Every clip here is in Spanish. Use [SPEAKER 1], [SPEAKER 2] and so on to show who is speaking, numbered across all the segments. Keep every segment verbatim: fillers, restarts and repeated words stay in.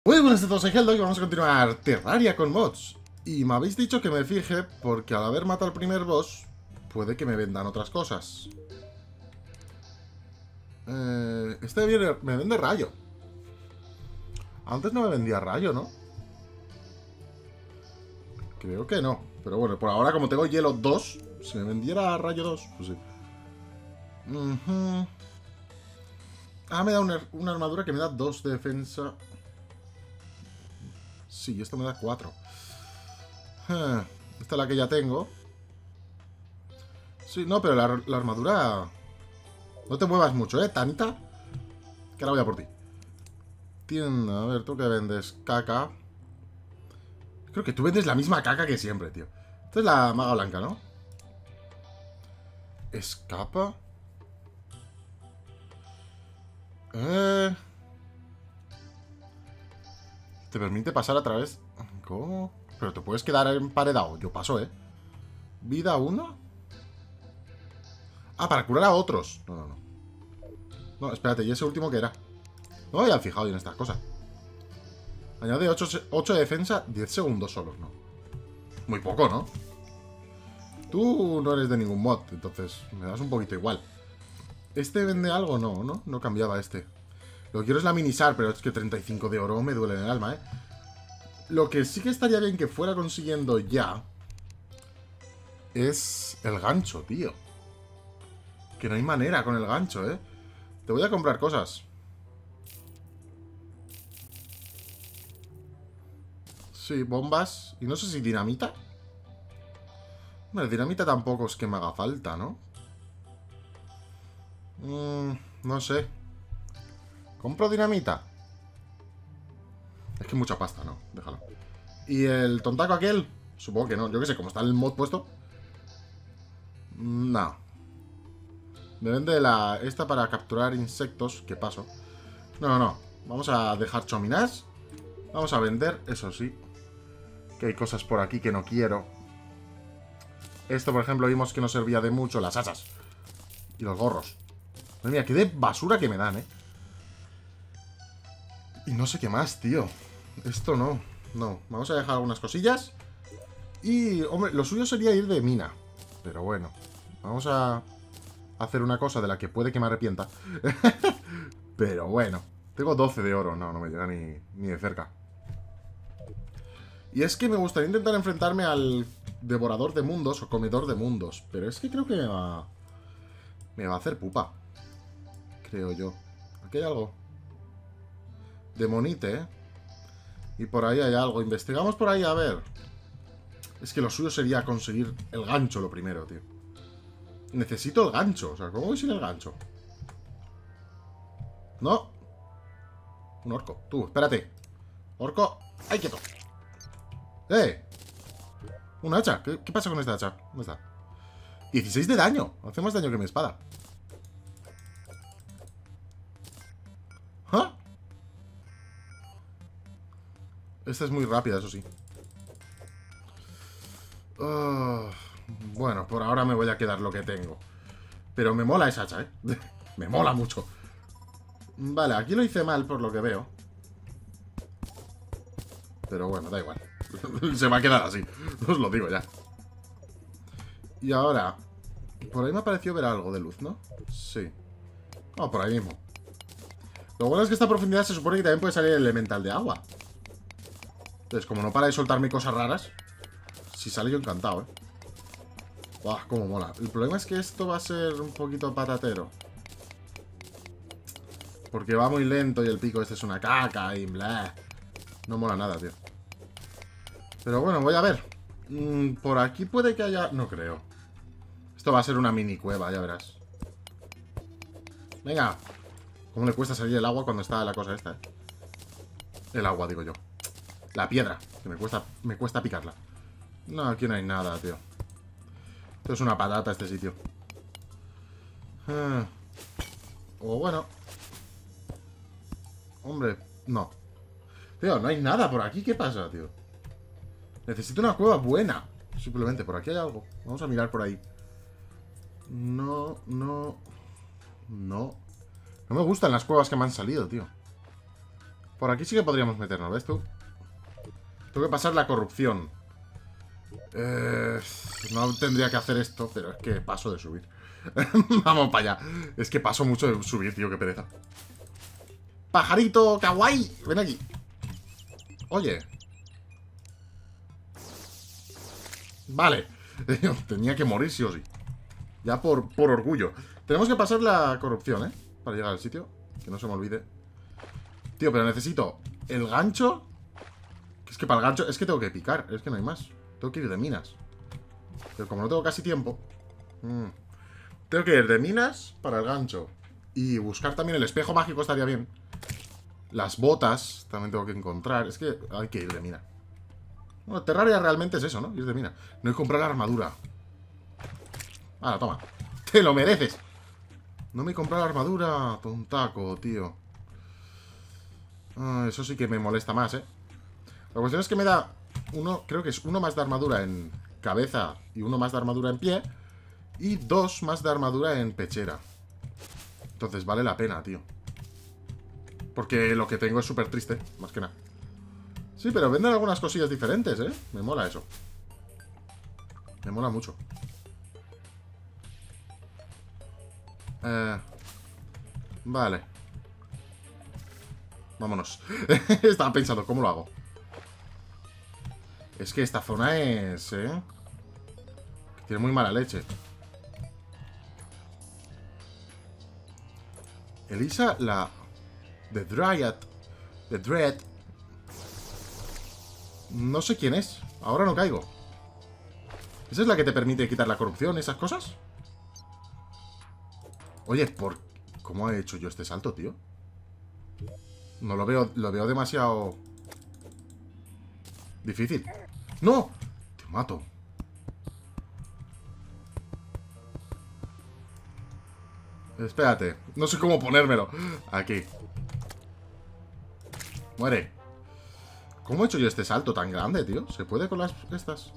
[SPEAKER 1] Muy buenas a todos, soy Heldo y vamos a continuar Terraria con mods. Y me habéis dicho que me fije porque al haber matado al primer boss, puede que me vendan otras cosas. Eh, este viene, me vende rayo. Antes no me vendía rayo, ¿no? Creo que no. Pero bueno, por ahora como tengo hielo dos, si me vendiera rayo dos, pues sí. Uh-huh. Ah, me da una, una armadura que me da dos de defensa. Sí, esto me da cuatro. Esta es la que ya tengo. Sí, no, pero la, la armadura... No te muevas mucho, ¿eh? Tanta. Que ahora voy a por ti. Tienda, a ver, ¿tú qué vendes? Caca. Creo que tú vendes la misma caca que siempre, tío. Esta es la maga blanca, ¿no? Escapa. Eh... Te permite pasar a través... ¿Cómo? Pero te puedes quedar emparedado. Yo paso, ¿eh? Vida uno. Ah, para curar a otros. No, no, no. No, espérate, ¿y ese último qué era? No me había fijado en estas cosas. Añade ocho de defensa, diez segundos solos, ¿no? Muy poco, ¿no? Tú no eres de ningún mod, entonces me das un poquito igual. ¿Este vende algo? No, ¿no? No cambiaba este. Lo que quiero es la minisar, pero es que treinta y cinco de oro me duele en el alma, ¿eh? Lo que sí que estaría bien que fuera consiguiendo ya es el gancho, tío. Que no hay manera con el gancho, ¿eh? Te voy a comprar cosas. Sí, bombas. Y no sé si dinamita. Bueno, dinamita tampoco es que me haga falta, ¿no? Mm, no sé. ¿Compro dinamita? Es que mucha pasta, ¿no? Déjalo. ¿Y el tontaco aquel? Supongo que no. Yo qué sé, como está el mod puesto. No. Me vende la esta para capturar insectos. ¿Qué paso? No, no, no. Vamos a dejar chominas. Vamos a vender, eso sí. Que hay cosas por aquí que no quiero. Esto, por ejemplo, vimos que no servía de mucho. Las hachas. Y los gorros. Madre mía, qué de basura que me dan, ¿eh? Y no sé qué más, tío. Esto no. No. Vamos a dejar algunas cosillas. Y, hombre, lo suyo sería ir de mina. Pero bueno. Vamos a hacer una cosa de la que puede que me arrepienta. Pero bueno. Tengo doce de oro. No, no me llega ni, ni de cerca. Y es que me gustaría intentar enfrentarme al devorador de mundos o comedor de mundos. Pero es que creo que me va... Me va a hacer pupa. Creo yo. Aquí hay algo. Demonite, ¿eh? Y por ahí hay algo. Investigamos por ahí a ver. Es que lo suyo sería conseguir el gancho lo primero, tío. Necesito el gancho. O sea, ¿cómo voy sin el gancho? No. Un orco. Tú, espérate. Orco. ¡Ay, quieto! ¡Eh! Un hacha. ¿Qué, qué pasa con esta hacha? ¿Dónde está? dieciséis de daño. Hace más daño que mi espada. ¿Ah? Esta es muy rápida, eso sí. Uh, bueno, por ahora me voy a quedar lo que tengo. Pero me mola esa hacha, ¿eh? Me mola mucho. Vale, aquí lo hice mal por lo que veo. Pero bueno, da igual. Se va a quedar así. Os lo digo ya. Y ahora... Por ahí me ha parecido ver algo de luz, ¿no? Sí. Oh, por ahí mismo. Lo bueno es que esta profundidad se supone que también puede salir el elemental de agua. Entonces, como no para de soltarme cosas raras, si sale yo encantado, ¿eh? Buah, cómo mola. El problema es que esto va a ser un poquito patatero. Porque va muy lento y el pico este es una caca y bla. No mola nada, tío. Pero bueno, voy a ver. Mm, por aquí puede que haya... No creo. Esto va a ser una mini cueva, ya verás. Venga. ¿Cómo le cuesta salir el agua cuando está la cosa esta, eh? El agua, digo yo. La piedra, que me cuesta, me cuesta picarla. No, aquí no hay nada, tío. Esto es una patata este sitio. Ah. O bueno. Hombre, no. Tío, no hay nada por aquí. ¿Qué pasa, tío? Necesito una cueva buena. Simplemente, por aquí hay algo. Vamos a mirar por ahí. No, no. No. No me gustan las cuevas que me han salido, tío. Por aquí sí que podríamos meternos, ¿ves tú? Tengo que pasar la corrupción. Eh, no tendría que hacer esto, pero es que paso de subir. Vamos para allá. Es que paso mucho de subir, tío, qué pereza. Pajarito, kawaii, ven aquí. Oye. Vale. Tenía que morir sí o sí. Ya por, por orgullo. Tenemos que pasar la corrupción, ¿eh? Para llegar al sitio. Que no se me olvide. Tío, pero necesito el gancho. Es que para el gancho, es que tengo que picar. Es que no hay más. Tengo que ir de minas. Pero como no tengo casi tiempo. Mmm. Tengo que ir de minas para el gancho. Y buscar también el espejo mágico estaría bien. Las botas también tengo que encontrar. Es que hay que ir de mina. Bueno, Terraria realmente es eso, ¿no? Ir de mina. No hay que comprar la armadura. Ahora, toma. Te lo mereces. No me he comprado la armadura. Tontaco, tío. Ah, eso sí que me molesta más, ¿eh? La cuestión es que me da uno, creo que es uno más de armadura en cabeza y uno más de armadura en pie. Y dos más de armadura en pechera. Entonces vale la pena, tío. Porque lo que tengo es súper triste, más que nada. Sí, pero venden algunas cosillas diferentes, ¿eh? Me mola eso. Me mola mucho. Eh, vale. Vámonos. Estaba pensando, ¿cómo lo hago? Es que esta zona es... ¿eh? Tiene muy mala leche. Elisa, la... The Dryad. The Dread. No sé quién es. Ahora no caigo. ¿Esa es la que te permite quitar la corrupción, esas cosas? Oye, ¿por... ¿cómo he hecho yo este salto, tío? No lo veo... Lo veo demasiado... difícil. ¡No! Te mato. Espérate. No sé cómo ponérmelo. Aquí. Muere. ¿Cómo he hecho yo este salto tan grande, tío? ¿Se puede con las estas?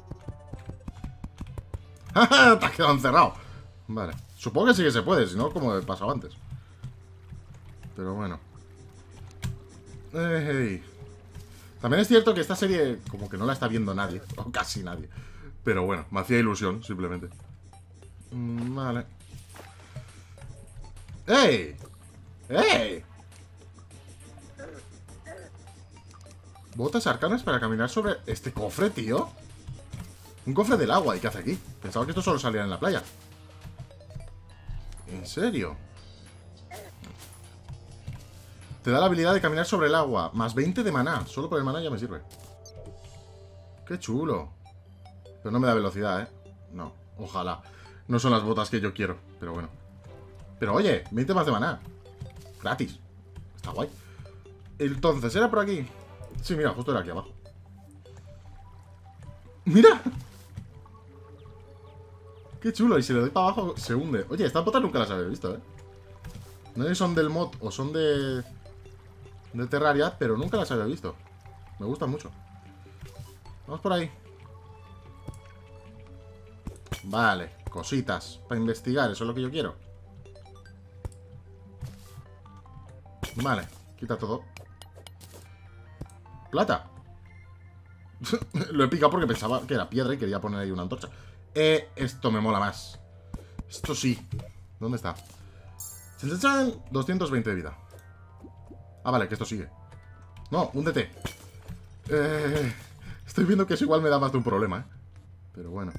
[SPEAKER 1] ¡Ja! Te has quedado encerrado. Vale. Supongo que sí que se puede, si no, como he pasado antes. Pero bueno. Hey. También es cierto que esta serie como que no la está viendo nadie. O casi nadie. Pero bueno, me hacía ilusión, simplemente. Mm, vale. ¡Ey! ¡Ey! Botas arcanas para caminar sobre este cofre, tío. Un cofre del agua. ¿Y qué hace aquí? Pensaba que esto solo salía en la playa. ¿En serio? Te da la habilidad de caminar sobre el agua. Más veinte de maná. Solo por el maná ya me sirve. Qué chulo. Pero no me da velocidad, ¿eh? No, ojalá. No son las botas que yo quiero, pero bueno. Pero oye, veinte más de maná. Gratis. Está guay. Entonces, ¿era por aquí? Sí, mira, justo era aquí abajo. ¡Mira! ¡Qué chulo! Y si le doy para abajo, se hunde. Oye, estas botas nunca las había visto, ¿eh? No sé si son del mod o son de... de Terraria, pero nunca las había visto. Me gustan mucho. Vamos por ahí. Vale, cositas para investigar, eso es lo que yo quiero. Vale, quita todo. Plata. Lo he picado porque pensaba que era piedra y quería poner ahí una antorcha. Eh, esto me mola más. Esto sí. ¿Dónde está? doscientos veinte de vida. Ah, vale, que esto sigue. No, húndete. Eh, estoy viendo que eso igual me da más de un problema, ¿eh? Pero bueno.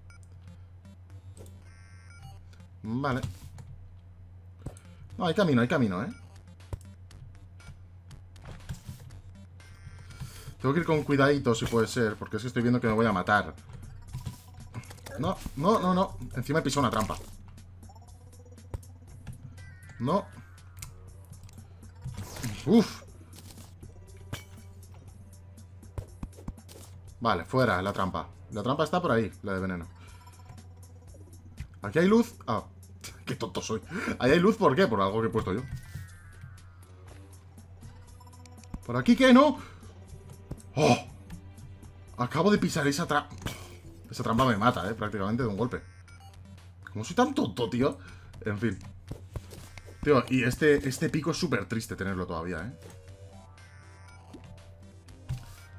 [SPEAKER 1] Vale. No, hay camino, hay camino, ¿eh? Tengo que ir con cuidadito si puede ser, porque es que estoy viendo que me voy a matar. No, no, no, no. Encima he pisado una trampa. No. Uf. Vale, fuera la trampa. La trampa está por ahí, la de veneno. Aquí hay luz. Ah, qué tonto soy. Ahí hay luz, ¿por qué? Por algo que he puesto yo. ¿Por aquí qué? ¿No? ¡Oh! Acabo de pisar esa trampa. Esa trampa me mata, eh, prácticamente de un golpe. ¿Cómo soy tan tonto, tío? En fin. Tío, y este, este pico es súper triste tenerlo todavía, eh.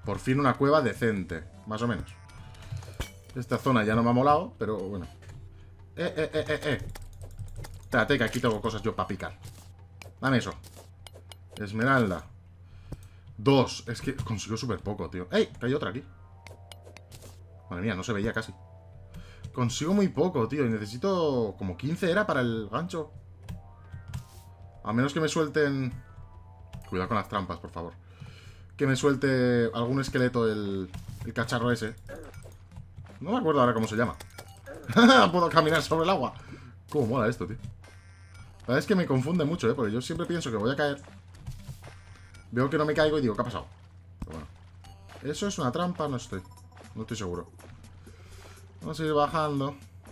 [SPEAKER 1] Por fin una cueva decente. Más o menos. Esta zona ya no me ha molado, pero bueno. Eh, eh, eh, eh, eh. Espérate, que aquí tengo cosas yo para picar. Dame eso. Esmeralda. Dos. Es que consigo súper poco, tío. ¡Ey! Que hay otra aquí. Madre mía, no se veía casi. Consigo muy poco, tío. Y necesito como quince era para el gancho. A menos que me suelten... Cuidado con las trampas, por favor. Que me suelte algún esqueleto el, el cacharro ese. No me acuerdo ahora cómo se llama. Puedo caminar sobre el agua. Cómo mola esto, tío. La verdad es que me confunde mucho, ¿eh? Porque yo siempre pienso que voy a caer. Veo que no me caigo y digo, ¿qué ha pasado? Pero bueno. ¿Eso es una trampa? No estoy. No estoy seguro. Vamos a ir bajando.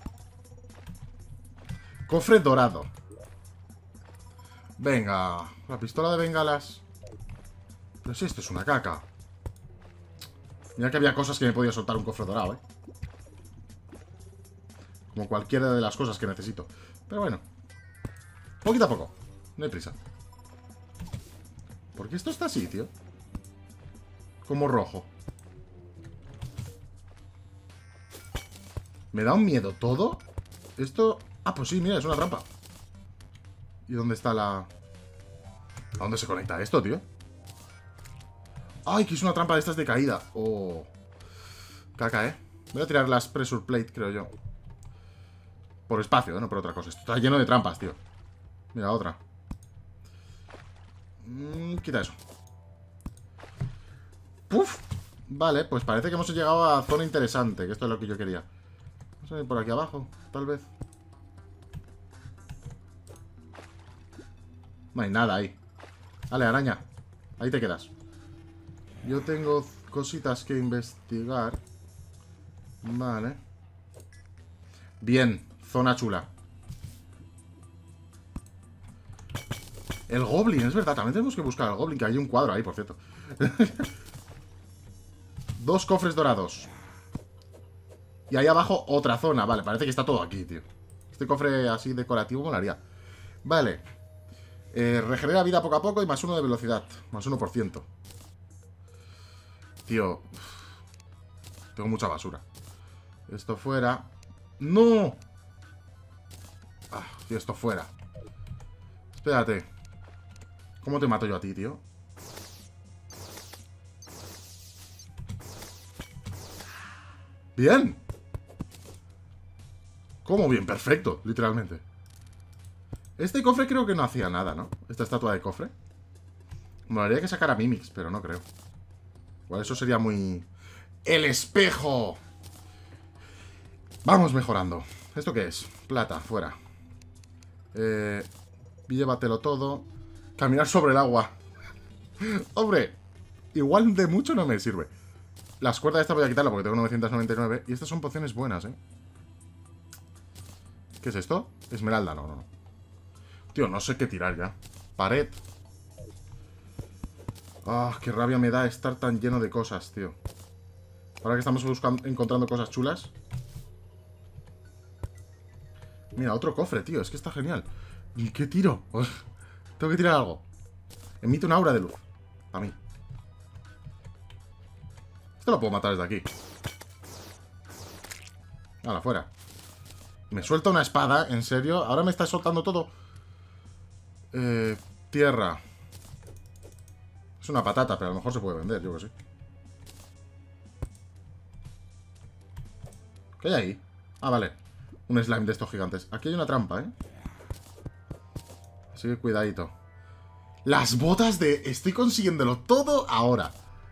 [SPEAKER 1] Cofre dorado. Venga. La pistola de bengalas. Pero si esto es una caca. Mira que había cosas que me podía soltar un cofre dorado, ¿eh? Como cualquiera de las cosas que necesito. Pero bueno. Poquito a poco. No hay prisa. ¿Por qué esto está así, tío? Como rojo. ¿Me da un miedo todo? Esto... Ah, pues sí, mira, es una trampa. ¿Y dónde está la...? ¿A dónde se conecta esto, tío? ¡Ay, que es una trampa de estas de caída! Oh. Caca, ¿eh? Voy a tirar las pressure plate, creo yo. Por espacio, ¿eh? No por otra cosa. Esto está lleno de trampas, tío. Mira, otra. Mm, quita eso. ¡Puf! Vale, pues parece que hemos llegado a zona interesante. Que esto es lo que yo quería. Vamos a ir por aquí abajo, tal vez. No hay nada ahí. Vale, araña. Ahí te quedas. Yo tengo cositas que investigar. Vale. Bien, zona chula. El Goblin, es verdad, también tenemos que buscar al Goblin. Que hay un cuadro ahí, por cierto. Dos cofres dorados. Y ahí abajo otra zona. Vale, parece que está todo aquí, tío. Este cofre así decorativo molaría. Vale. eh, Regenera vida poco a poco y más uno de velocidad. Más uno por ciento. Tío, tengo mucha basura. Esto fuera. ¡No! Ah, tío, esto fuera. Espérate. ¿Cómo te mato yo a ti, tío? ¡Bien! ¿Cómo bien? Perfecto, literalmente. Este cofre creo que no hacía nada, ¿no? Esta estatua de cofre. Me molaría que sacara Mimics, pero no creo. Bueno, eso sería muy... ¡El espejo! Vamos mejorando. ¿Esto qué es? Plata, fuera. Eh... Llévatelo todo. Caminar sobre el agua. Hombre, igual de mucho no me sirve. Las cuerdas de esta voy a quitarla porque tengo novecientos noventa y nueve. Y estas son pociones buenas, ¿eh? ¿Qué es esto? Esmeralda, no, no, no. Tío, no sé qué tirar ya. Pared. Ah, qué rabia me da estar tan lleno de cosas, tío. Ahora que estamos buscando, encontrando cosas chulas. Mira, otro cofre, tío. Es que está genial. ¿Y qué tiro? Tengo que tirar algo. Emite un aura de luz. A mí. Esto lo puedo matar desde aquí. Hala, fuera. Me suelta una espada, ¿en serio? Ahora me está soltando todo. Eh, tierra. Es una patata, pero a lo mejor se puede vender, yo que sé. ¿Qué hay ahí? Ah, vale. Un slime de estos gigantes. Aquí hay una trampa, ¿eh? Así que cuidadito. Las botas de... Estoy consiguiéndolo todo ahora.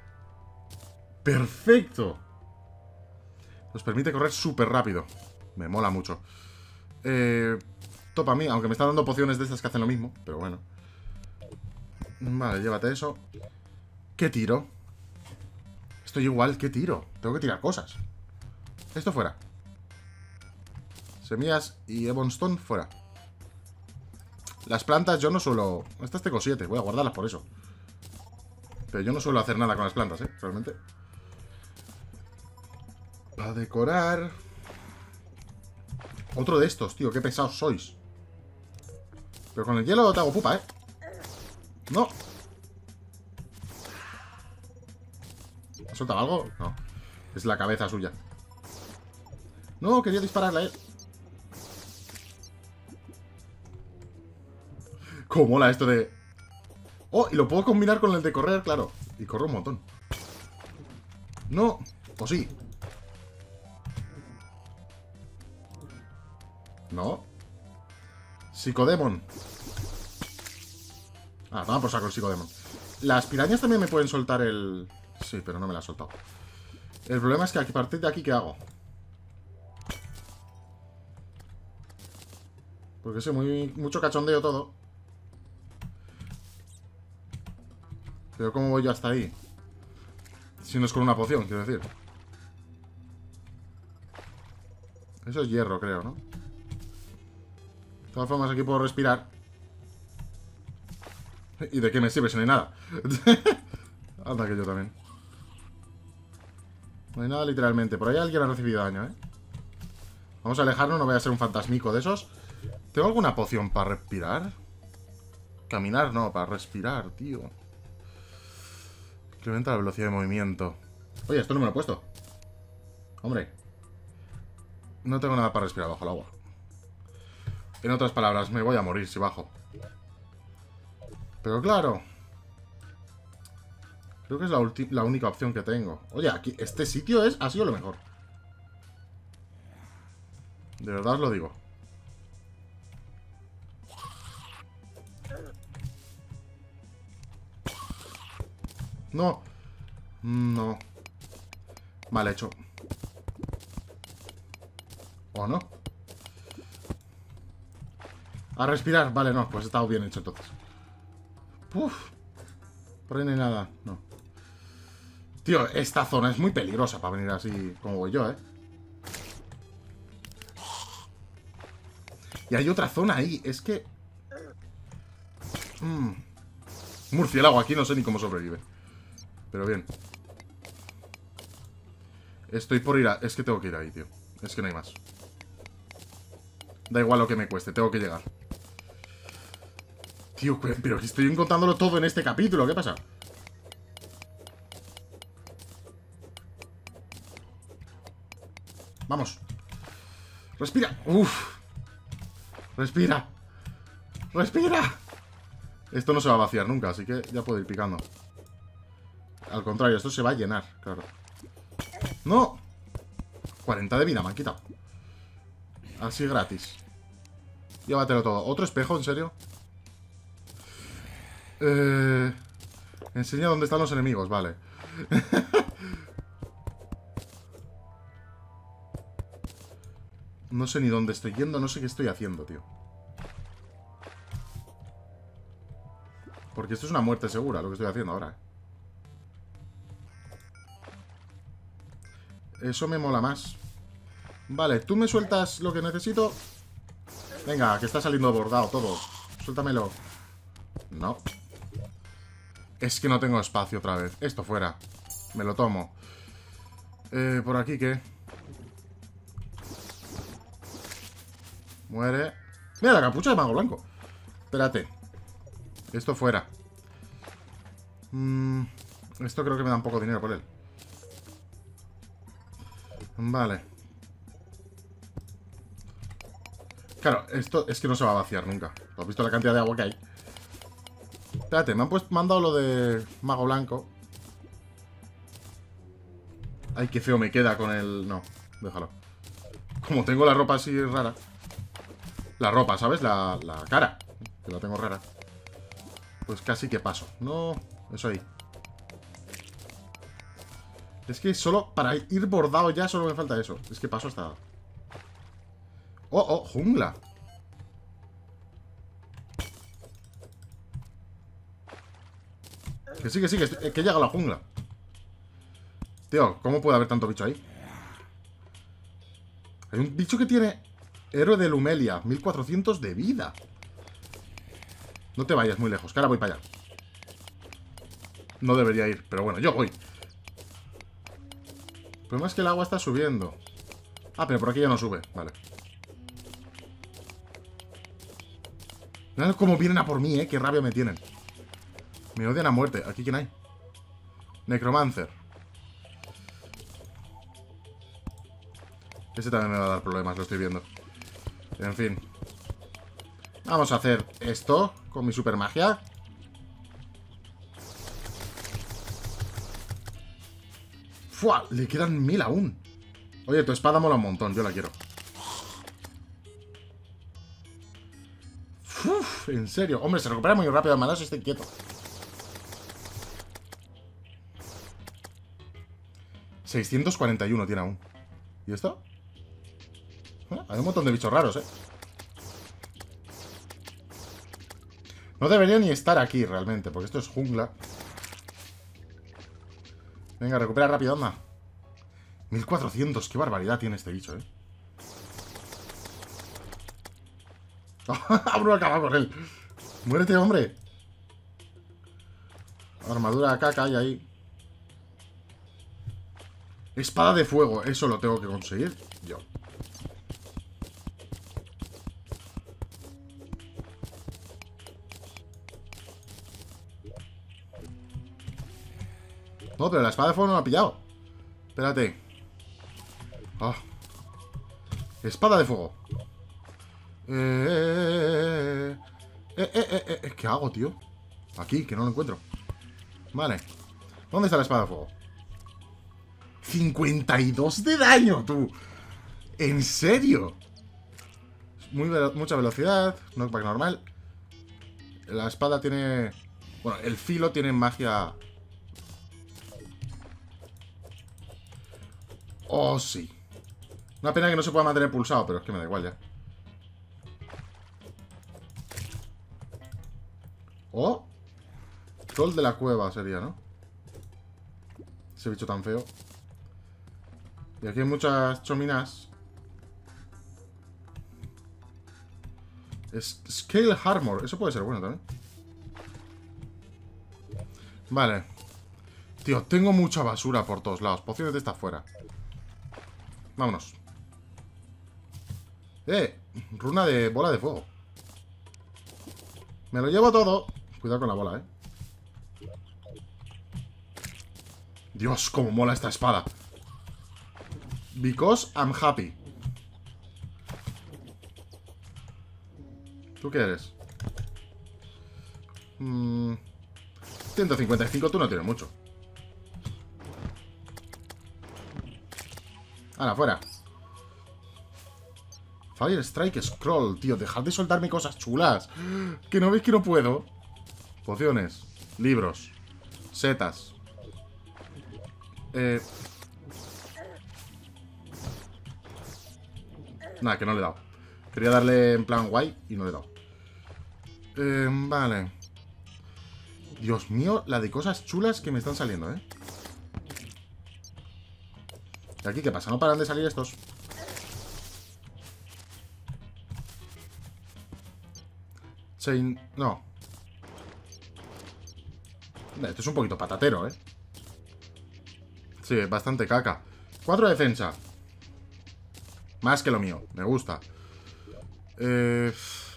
[SPEAKER 1] ¡Perfecto! Nos permite correr súper rápido. Me mola mucho. Eh... Topa a mí, aunque me está dando pociones de estas que hacen lo mismo. Pero bueno. Vale, llévate eso. ¿Qué tiro? Estoy igual, ¿qué tiro? Tengo que tirar cosas. Esto fuera. Semillas y Ebonstone fuera. Las plantas yo no suelo... Estas tengo siete, voy a guardarlas por eso. Pero yo no suelo hacer nada con las plantas, ¿eh? Realmente. Para decorar... Otro de estos, tío, qué pesados sois. Pero con el hielo te hago pupa, ¿eh? No. ¿Ha soltado algo? No. Es la cabeza suya. No, quería dispararle a él. ¿Cómo mola esto de...? Oh, y lo puedo combinar con el de correr, claro. Y corro un montón. No. O sí. No. Psicodemon. Ah, toma por saco el Psicodemon. Las pirañas también me pueden soltar el... Sí, pero no me la ha soltado. El problema es que a partir de aquí, ¿qué hago? Porque sé, muy, mucho cachondeo todo. Pero ¿cómo voy yo hasta ahí? Si no es con una poción, quiero decir. Eso es hierro, creo, ¿no? De todas formas, aquí puedo respirar. ¿Y de qué me sirve si no hay nada? Anda que yo también. No hay nada literalmente. Por ahí alguien ha recibido daño, ¿eh? Vamos a alejarnos, no voy a ser un fantasmico de esos. ¿Tengo alguna poción para respirar? Caminar, no, para respirar, tío. Incrementa la velocidad de movimiento. Oye, esto no me lo he puesto. Hombre. No tengo nada para respirar bajo el agua. En otras palabras, me voy a morir si bajo. Pero claro. Creo que es la, la única opción que tengo. Oye, aquí, este sitio es, ha sido lo mejor. De verdad os lo digo. No. No. Mal hecho. ¿O no? A respirar. Vale, no. Pues ha estado bien hecho entonces. Uf. Por ahí no hay nada. No. Tío, esta zona es muy peligrosa para venir así como voy yo, ¿eh? Y hay otra zona ahí. Es que... Mm. Murciélago aquí, no sé ni cómo sobrevive. Pero bien. Estoy por ir a... Es que tengo que ir ahí, tío. Es que no hay más. Da igual lo que me cueste, tengo que llegar. Tío, pero estoy encontrándolo todo en este capítulo. ¿Qué pasa? Vamos. Respira. Uf. Respira. Respira. Esto no se va a vaciar nunca, así que ya puedo ir picando. Al contrario, esto se va a llenar, claro. ¡No! cuarenta de vida me han quitado. Así gratis. Llévatelo todo. ¿Otro espejo, en serio? Eh... Enseña dónde están los enemigos, vale. No sé ni dónde estoy yendo, no sé qué estoy haciendo, tío. Porque esto es una muerte segura, lo que estoy haciendo ahora. Eso me mola más. Vale, tú me sueltas lo que necesito. Venga, que está saliendo bordado todo. Suéltamelo. No. Es que no tengo espacio otra vez. Esto fuera. Me lo tomo. Eh, por aquí, ¿qué? Muere. Mira, la capucha de mago blanco. Espérate. Esto fuera. Mm, esto creo que me da un poco de dinero por él. Vale. Claro, esto es que no se va a vaciar nunca. ¿Has visto la cantidad de agua que hay? Espérate, me han pues, mandado lo de mago blanco. Ay, qué feo me queda con el... No, déjalo. Como tengo la ropa así rara. La ropa, ¿sabes? La, la cara. Que la tengo rara. Pues casi que paso. No, eso ahí. Es que solo para ir bordado ya solo me falta eso. Es que paso hasta... ¡Oh, oh! ¡Jungla! Que sí, que sí, que, que llega a la jungla. Tío, ¿cómo puede haber tanto bicho ahí? Hay un bicho que tiene... Héroe de Lumelia, mil cuatrocientos de vida. No te vayas muy lejos, que ahora voy para allá. No debería ir, pero bueno, yo voy. El problema es que el agua está subiendo. Ah, pero por aquí ya no sube, vale. Mirad cómo vienen a por mí, eh, qué rabia me tienen. Me odian a muerte. ¿Aquí quién hay? Necromancer. Ese también me va a dar problemas, lo estoy viendo. En fin. Vamos a hacer esto con mi super magia. ¡Fua! Le quedan mil aún. Oye, tu espada mola un montón, yo la quiero. Uf, en serio. Hombre, se recupera muy rápido, hermanos, esté quieto. seiscientos cuarenta y uno tiene aún. ¿Y esto? ¿Eh? Hay un montón de bichos raros, eh. No debería ni estar aquí realmente, porque esto es jungla. Venga, recupera rápido, anda. mil cuatrocientos, qué barbaridad tiene este bicho, eh. Abro acaba con él. Muérete, hombre. Armadura caca hay ahí. Espada de fuego, eso lo tengo que conseguir yo. No, pero la espada de fuego no me ha pillado. Espérate. Oh. Espada de fuego. Eh, eh, eh, eh, eh, eh, ¿Qué hago, tío? Aquí, que no lo encuentro. Vale. ¿Dónde está la espada de fuego? cincuenta y dos de daño, tú. ¿En serio? Muy velo mucha velocidad. Knockback normal. La espada tiene... Bueno, el filo tiene magia... Oh, sí. Una pena que no se pueda mantener pulsado, pero es que me da igual ya. Oh. Troll de la cueva sería, ¿no? Ese bicho tan feo. Y aquí hay muchas chominas. Es Scale Armor. Eso puede ser bueno también. Vale. Tío, tengo mucha basura por todos lados. Pociones de esta fuera. Vámonos. Eh, runa de bola de fuego. Me lo llevo todo. Cuidado con la bola, eh. Dios, cómo mola esta espada. Because I'm happy. ¿Tú qué eres? Mm, ciento cincuenta y cinco, tú no tienes mucho. ¡Hala, fuera! Fire Strike Scroll, tío. Dejad de soltarme cosas chulas. Que no veis que no puedo. Pociones. Libros. Setas. Eh... Nada, que no le he dado. Quería darle en plan guay y no le he dado. Eh, vale. Dios mío, la de cosas chulas que me están saliendo, ¿eh? ¿Y aquí qué pasa? ¿No paran de salir estos? Chain... No. Esto es un poquito patatero, ¿eh? Sí, bastante caca. Cuatro de defensa. Más que lo mío. Me gusta. Eh...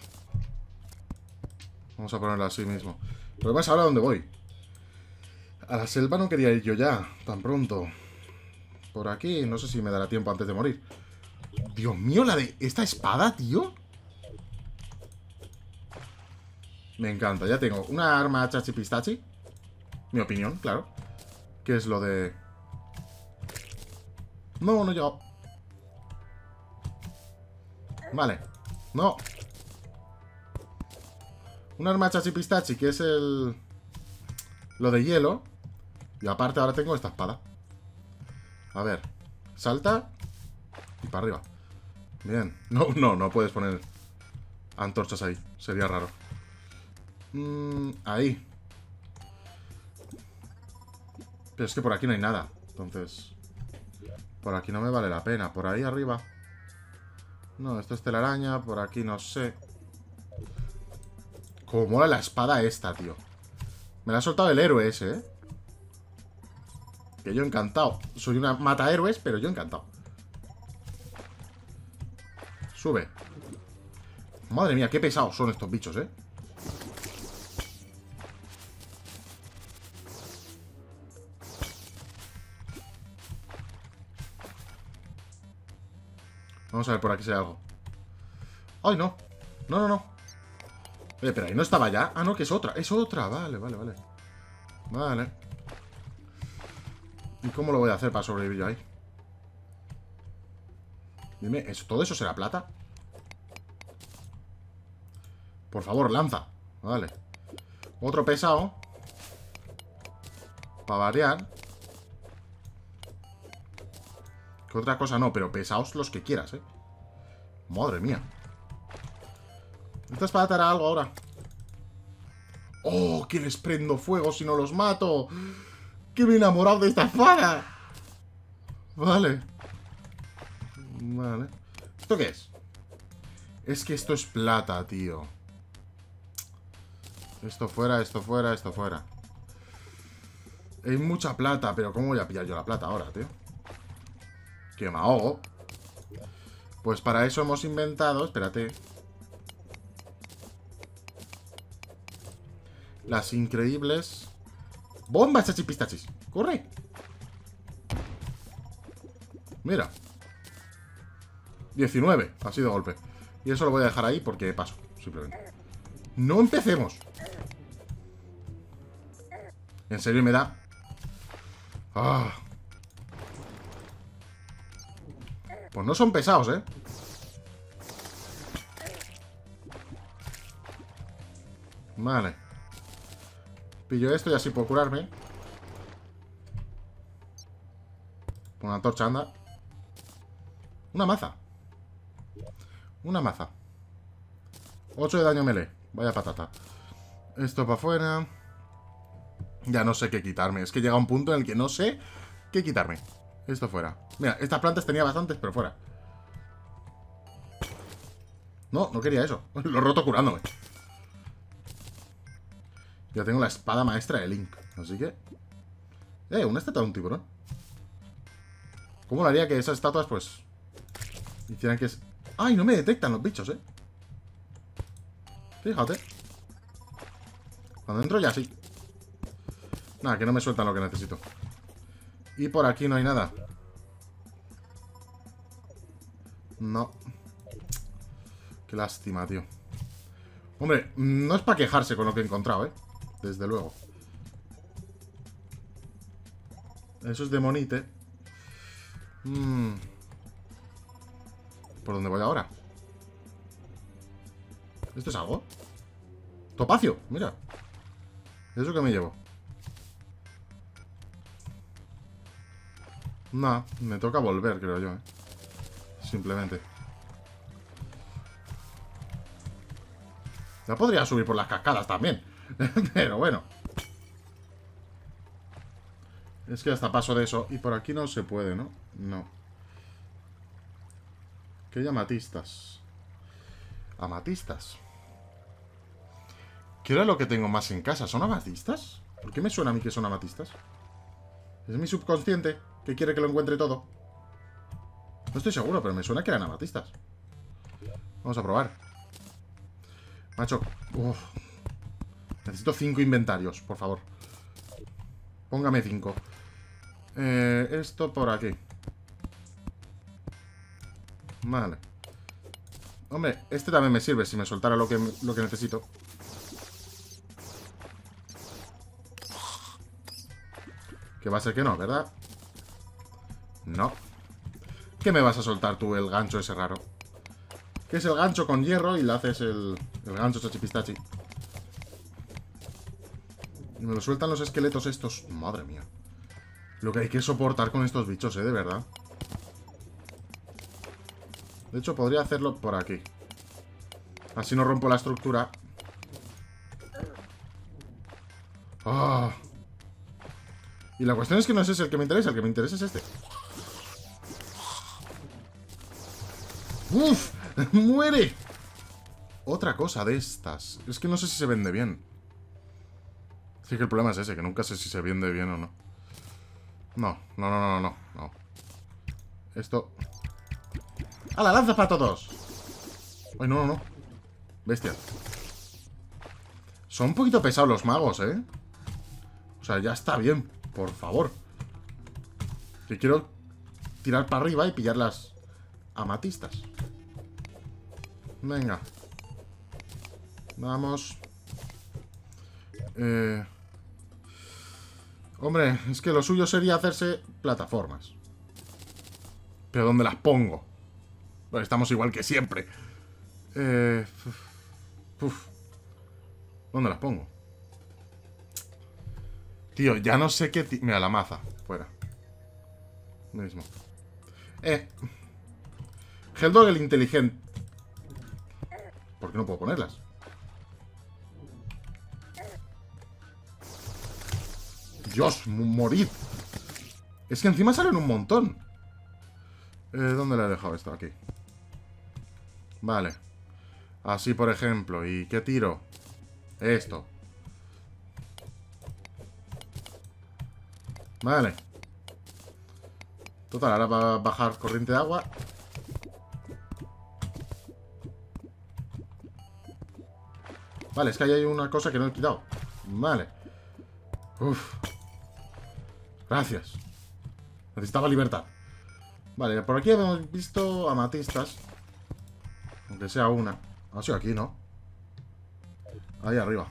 [SPEAKER 1] Vamos a ponerlo así mismo. Pero más ahora, ¿a dónde voy? A la selva no quería ir yo ya, tan pronto. Por aquí, no sé si me dará tiempo antes de morir. Dios mío, la de... ¿Esta espada, tío? Me encanta, ya tengo una arma chachipistachi. Mi opinión, claro. Que es lo de... No, no he llegado. Vale. No. Un arma chachipistachi, que es el... Lo de hielo. Y aparte ahora tengo esta espada. A ver. Salta. Y para arriba. Bien. No, no, no puedes poner antorchas ahí. Sería raro. Mm, ahí. Pero es que por aquí no hay nada. Entonces... Por aquí no me vale la pena. Por ahí arriba. No, esto es telaraña. Por aquí no sé. Como mola la espada esta, tío. Me la ha soltado el héroe ese, ¿eh? Que yo encantado. Soy una mata héroes, pero yo encantado. Sube. Madre mía, qué pesados son estos bichos, ¿eh? Vamos a ver por aquí si hay algo. ¡Ay, no! No, no, no. Oye, pero ahí no estaba ya. Ah, no, que es otra. Es otra. Vale, vale, vale. Vale. ¿Y cómo lo voy a hacer para sobrevivir yo ahí? Dime, ¿eso, ¿todo eso será plata? Por favor, lanza. Vale. Otro pesado. Para variar. Que otra cosa no, pero pesados los que quieras, ¿eh? Madre mía. Esta espada te hará algo ahora. ¡Oh! ¡Que les prendo fuego si no los mato! ¡Que me he enamorado de esta espada! Vale. Vale. ¿Esto qué es? Es que esto es plata, tío. Esto fuera, esto fuera, esto fuera. Hay mucha plata, pero ¿cómo voy a pillar yo la plata ahora, tío? Que me ahogo. Pues para eso hemos inventado... Espérate. Las increíbles... ¡Bombas, chachipistachis! ¡Corre! Mira. diecinueve. Así de golpe. Y eso lo voy a dejar ahí porque paso, simplemente. ¡No empecemos! En serio me da... ¡Ah! Pues no son pesados, ¿eh? Vale. Pillo esto y así puedo curarme. Una antorcha, anda. Una maza. Una maza. ocho de daño melee. Vaya patata. Esto para afuera. Ya no sé qué quitarme. Es que llega un punto en el que no sé qué quitarme. Esto fuera. Mira, estas plantas tenía bastantes, pero fuera. No, no quería eso. Lo he roto curándome. Ya tengo la espada maestra de Link. Así que... Eh, una estatua de un tiburón. ¿Cómo lo haría que esas estatuas, pues... hicieran que... es... ¡Ay, no me detectan los bichos, eh! Fíjate. Cuando entro ya sí. Nada, que no me sueltan lo que necesito. Y por aquí no hay nada. No. Qué lástima, tío. Hombre, no es para quejarse con lo que he encontrado, eh. Desde luego. Eso es demonite. Mm. ¿Por dónde voy ahora? ¿Esto es algo? Topacio, mira. ¿Eso que me llevo? Nah, me toca volver, creo yo, ¿eh? Simplemente. Ya podría subir por las cascadas también. Pero bueno. Es que hasta paso de eso. Y por aquí no se puede, ¿no? No. ¿Qué hay amatistas? Amatistas. ¿Qué era lo que tengo más en casa? ¿Son amatistas? ¿Por qué me suena a mí que son amatistas? ¿Es mi subconsciente que quiere que lo encuentre todo? No estoy seguro, pero me suena que eran amatistas. Vamos a probar. Macho. Uf. Necesito cinco inventarios, por favor. Póngame cinco. Eh, esto por aquí. Vale. Hombre, este también me sirve si me soltara lo que, lo que necesito. Que va a ser que no, ¿verdad? No. ¿Qué me vas a soltar tú el gancho ese raro? Que es el gancho con hierro y le haces el, el gancho chachipistachi. Y me lo sueltan los esqueletos estos. Madre mía. Lo que hay que soportar con estos bichos, ¿eh? De verdad. De hecho, podría hacerlo por aquí. Así no rompo la estructura. ¡Ah! Y la cuestión es que no es ese el que me interesa. El que me interesa es este. ¡Uf! ¡Muere! Otra cosa de estas. Es que no sé si se vende bien. Sí que el problema es ese, que nunca sé si se vende bien o no. No, no, no, no, no, no. Esto... ¡A la lanza para todos! Ay, no, no, no. Bestia. Son un poquito pesados los magos, ¿eh? O sea, ya está bien. Por favor. Que quiero tirar para arriba y pillar las, amatistas. Venga. Vamos. Eh... Hombre, es que lo suyo sería hacerse plataformas. ¿Pero dónde las pongo? Pues estamos igual que siempre. Eh... Uf. Uf. ¿Dónde las pongo? Tío, ya no sé qué... Mira, la maza. Fuera. Mismo. Eh... Heldog el inteligente. ¿Por qué no puedo ponerlas? Dios, morid. Es que encima salen un montón. eh, ¿Dónde le he dejado esto? Aquí. Vale. Así, por ejemplo. ¿Y qué tiro? Esto. Vale. Total, ahora va a bajar corriente de agua. Vale, es que ahí hay una cosa que no he quitado. Vale. Uf. Gracias. Necesitaba libertad. Vale, por aquí hemos visto amatistas. Aunque sea una. Ha sido aquí, ¿no? Ahí arriba.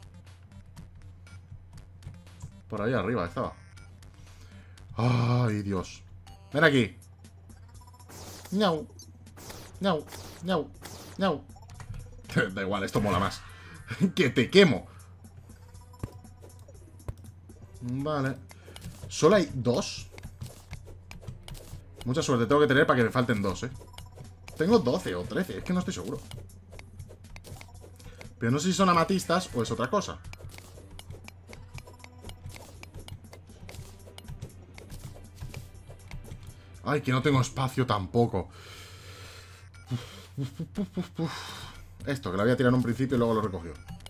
[SPEAKER 1] Por ahí arriba estaba. Ay, Dios. Ven aquí. Ñau. Ñau. Ñau. Ñau. Da igual, esto mola más. Que te quemo. Vale. Solo hay dos. Mucha suerte tengo que tener para que me falten dos, eh. Tengo doce o trece, es que no estoy seguro. Pero no sé si son amatistas o es otra cosa. Ay, que no tengo espacio tampoco. Uf, uf, uf, uf, uf. Esto, que lo había tirado en un principio y luego lo recogió.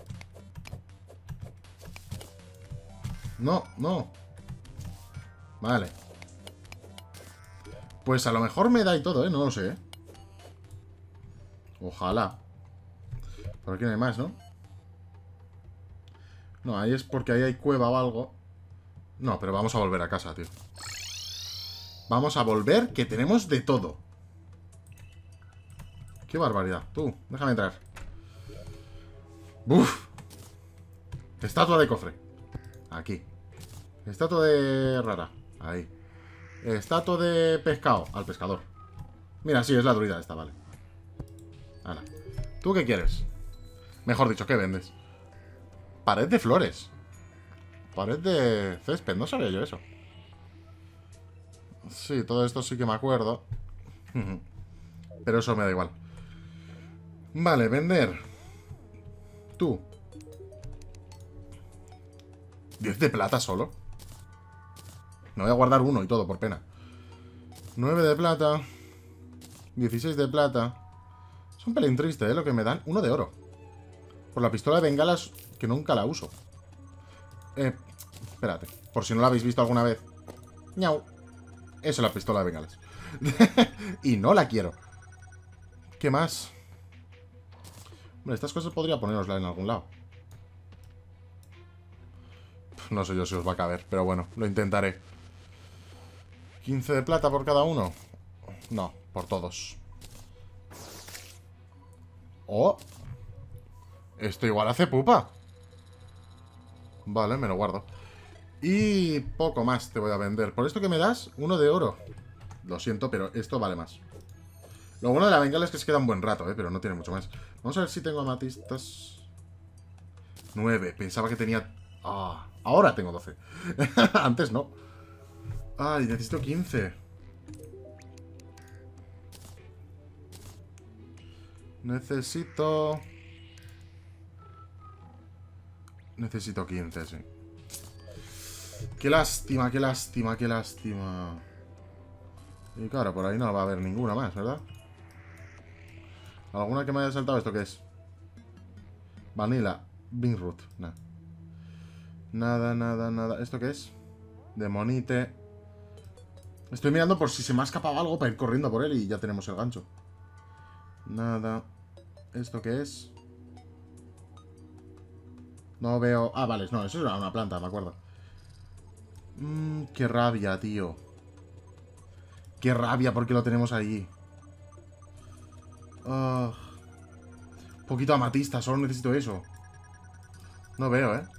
[SPEAKER 1] No, no. Vale. Pues a lo mejor me da y todo, ¿eh? No lo sé, ¿eh? Ojalá. Por aquí no hay más, ¿no? No, ahí es porque ahí hay cueva o algo. No, pero vamos a volver a casa, tío. Vamos a volver, que tenemos de todo. Qué barbaridad. Tú, déjame entrar. ¡Buf! Estatua de cofre. Aquí. Estatua de rara. Ahí. Estatua de pescado. Al pescador. Mira, sí, es la druida esta, vale. Ahora. ¿Tú qué quieres? Mejor dicho, ¿qué vendes? Pared de flores. Pared de césped. No sabía yo eso. Sí, todo esto sí que me acuerdo. Pero eso me da igual. Vale, vender. Tú. ¿diez de plata solo? Me voy a guardar uno y todo, por pena. nueve de plata. dieciséis de plata. Es un pelín triste, ¿eh? Lo que me dan. Uno de oro. Por la pistola de bengalas, que nunca la uso. Eh, espérate. Por si no la habéis visto alguna vez. Ñau. Eso es la pistola de bengalas. Y no la quiero. ¿Qué más? Hombre, estas cosas podría ponerosla en algún lado. No sé yo si os va a caber, pero bueno, lo intentaré. ¿quince de plata por cada uno? No, por todos. ¡Oh! Esto igual hace pupa. Vale, me lo guardo. Y poco más te voy a vender. Por esto que me das, uno de oro. Lo siento, pero esto vale más. Lo bueno de la bengala es que se queda un buen rato, ¿eh? Pero no tiene mucho más. Vamos a ver si tengo amatistas. nueve. Pensaba que tenía... Ah, ahora tengo doce. Antes no. Ay, necesito quince. Necesito... Necesito quince, sí. Qué lástima, qué lástima, qué lástima. Y claro, por ahí no va a haber ninguna más, ¿verdad? ¿Alguna que me haya saltado? ¿Esto qué es? Vanilla. Beanroot. Nah. Nada, nada, nada. ¿Esto qué es? Demonite. Estoy mirando por si se me ha escapado algo para ir corriendo por él y ya tenemos el gancho. Nada. ¿Esto qué es? No veo... Ah, vale, no, eso era una planta, me acuerdo. Mmm, qué rabia, tío. Qué rabia porque lo tenemos ahí. Uh, poquito amatista, solo necesito eso. No veo, ¿eh?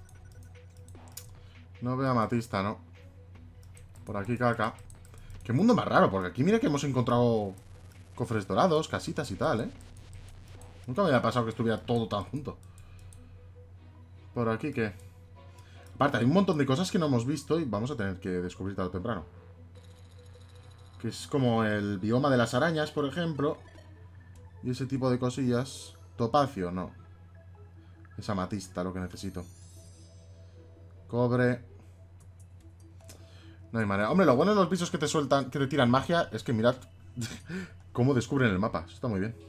[SPEAKER 1] No veo amatista, ¿no? Por aquí caca. Qué mundo más raro, porque aquí mira que hemos encontrado cofres dorados, casitas y tal, ¿eh? Nunca me había pasado que estuviera todo tan junto. Por aquí, ¿qué? Aparte, hay un montón de cosas que no hemos visto y vamos a tener que descubrir tarde o temprano. Que es como el bioma de las arañas, por ejemplo. Y ese tipo de cosillas. Topacio, no. Es amatista lo que necesito. Cobre. No hay manera. Hombre, lo bueno de los bichos que te sueltan, que te tiran magia, es que mirad cómo descubren el mapa. Eso está muy bien.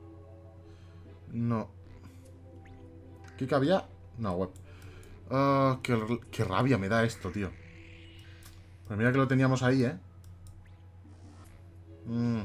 [SPEAKER 1] No. ¿Qué cabía? No, web. Uh, qué, qué rabia me da esto, tío. Pues mira que lo teníamos ahí, ¿eh? Mm.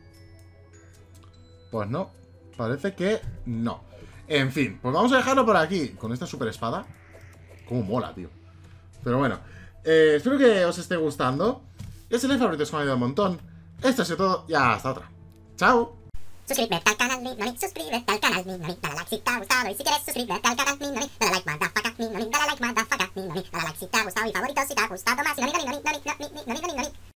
[SPEAKER 1] Pues no. Parece que no. En fin, pues vamos a dejarlo por aquí. Con esta super espada. Cómo mola, tío. Pero bueno. Eh, espero que os esté gustando. Es el favorito, es que me ha ayudado un montón. Esto ha sido todo y hasta otra. ¡Chao!
[SPEAKER 2] Suscríbete al canal, mi noni, suscríbete al canal, mi noni. Dale like si te ha gustado y si quieres suscríbete al canal, mi noni. Dale like, motherfucker, mi noni. Dale like, motherfucker, mi noni. Dale like si te ha gustado y favorito si te ha gustado más. Mi noni, noni, noni, noni, noni, noni, noni, noni.